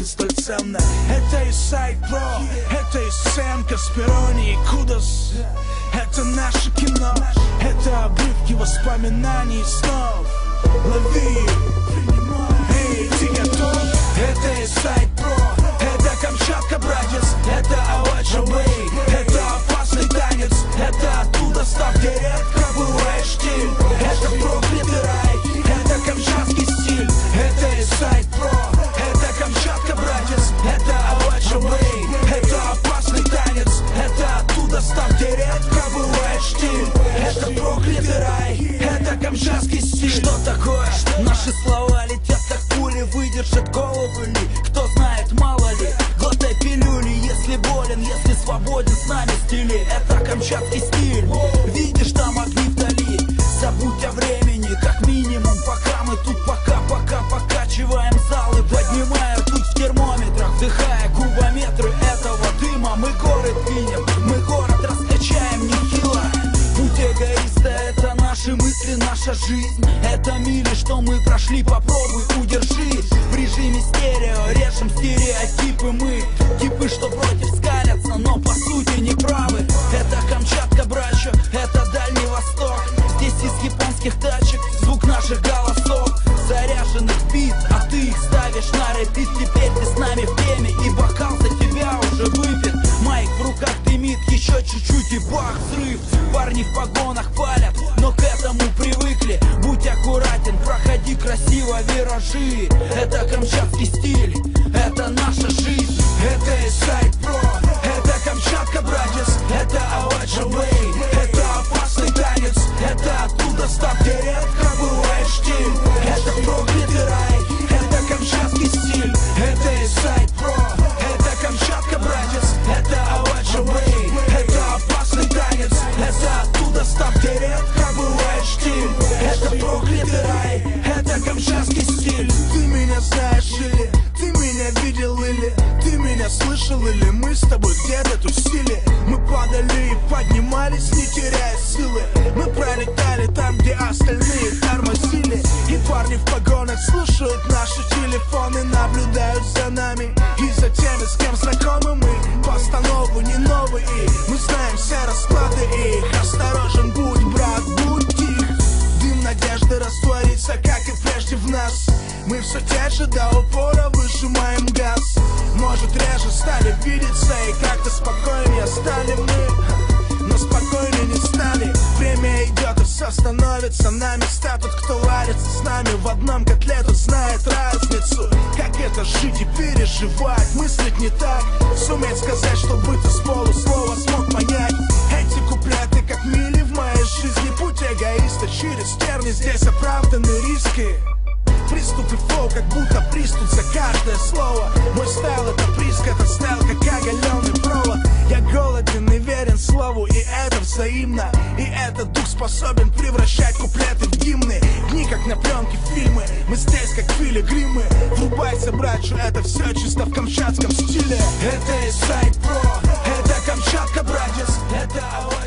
и столь ценная. Это Eastside Pro, это Эссен, Касперони и Кудос. Это наше кино, это обрывки воспоминаний и снов. Лови, эй, ты готов? Это Eastside Pro, это Камчатка, братец, это Аваджа Бэй. Это опасный танец, это оттуда став, где редко бывает штиль. Это проклятый рай, это камчатский стиль. Это Eastside Pro, это Камчатка, братец, это Аваджа Бэй. Это опасный танец, это оттуда став, где редко бывает штиль. Это проклятый рай, это камчатский стиль. Что такое? Наши слова летят как пули, выдержат голову ли? Кто знает, мало ли. Глотай пилюли, если болен, если свободен, с нами стили. Это камчатский стиль. Видишь, там огни вдали. Забудь о времени, как минимум, пока мы тут пока покачиваем залы, поднимая ртуть в термометрах, вдыхая кубометры этого дыма. Мы город двинем, мы город раскачаем нехило. Путь эгоиста — это наши мысли, наша жизнь. Это мили, что мы прошли, попробуй, удержи. В режиме стерео режем стереотипы мы. Типы, что против скалятся, но по сути не правы. Это Камчатка, брачо, это Дальний Восток. Здесь из японских тачек звук наших голосов, заряженных бит, а ты их ставишь на репит. Теперь ты с нами в теме, и бокал за тебя уже выпит. Майк в руках дымит, еще чуть-чуть и бах, взрыв. Парни в погонах палят, но к этому привыкли. Будь аккуратен, проходи красиво виражи. Это камчатский стиль, это наша жизнь. Это Eastside Pro, это Камчатка, братец, это Аваджа Бэй. Это опасный танец, это оттуда став, где редко бывает штиль. Это проклятый рай, это камчатский стиль. Это Eastside Pro, это Камчатка, братец, это Аваджа Бэй. Это опасный танец, это оттуда став, где редко бывает штиль. Это проклятый рай, это камчатский стиль. Ты меня знаешь или ты меня видел, или ты меня слышал, или мы с тобой где-то тусили. Мы падали и поднимались, не теряя силы. Мы пролетали там, где остальные тормозили. И парни в погонах слушают наши телефоны, наблюдают за нами и за теми, с кем знакомы мы. Постанову не новые, мы знаем все расклады их. Осторожен будь, брат, будь тих. Дым надежды растворится, как и прежде в нас. Мы все те же до упора выжимаем газ. Может, реже стали видеться и как-то спокойнее стали мы, но спокойнее не стали. Время идет и все становится на места. Тот, кто варится с нами в одном котле, тот знает разницу. Как это жить и переживать, мыслить не так, суметь сказать, чтобы ты с полуслова смог понять. Эти куплеты как мили в моей жизни. Путь эгоиста через терни, здесь оправданы риски. Приступы флоу, как будто приступ за каждое слово. Мой стайл — это приск, это стайл, как оголенный провод. Я голоден и верен слову, и это взаимно. И этот дух способен превращать куплеты в гимны. Дни, как на пленке фильмы, мы здесь, как пилигримы. Врубайся, братчу, это все чисто в камчатском стиле. Это Eastside Pro, это Камчатка, братец, это